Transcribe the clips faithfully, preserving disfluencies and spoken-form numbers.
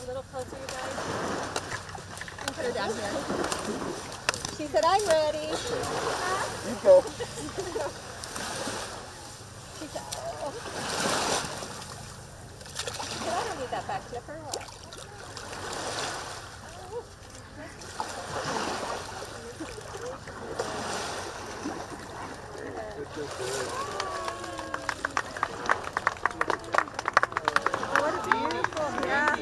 A little closer, you guys. And put her down here. She said, I'm ready. You go. She said, oh. She said, I don't need that back flipper. What a beautiful, yeah.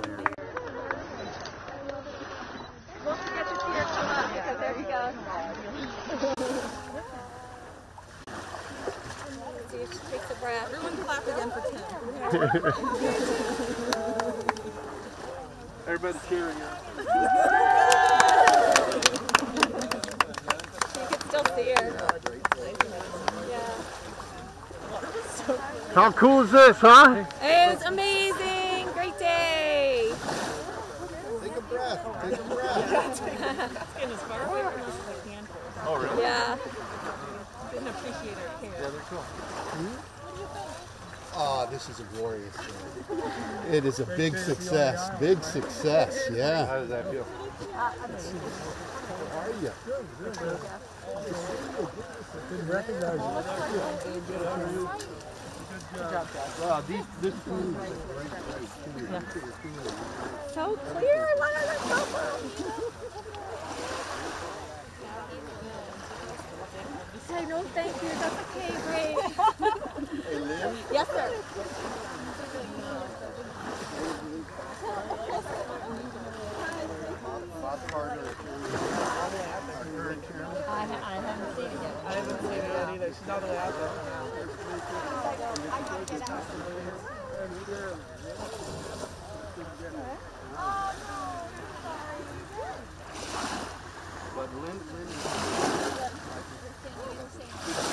Look, get your tears come up because there he goes. See if she takes a breath. Everyone clap again for Tim. Everybody cheering her. You can still see her. Yeah. How cool is this, huh? It was amazing. Great day. Take a breath. Take a breath. Getting as far away from us as I can. Oh, really? Yeah. Didn't appreciate our care. Yeah, they're cool. Hmm? Oh, this is a glorious day. It is a big success. Big success, yeah. How does that feel? How are you? Didn't recognize you. Wow, these, this food is great. So clear. I love it so much. Say no, thank you. That's okay. Great. Hey, Lynn? Yes, sir. Bob Carter. I, I haven't seen it yet. I haven't seen it yet either. She's all the way out there. I gotta get out. Oh, no. But Lynn, Lynn is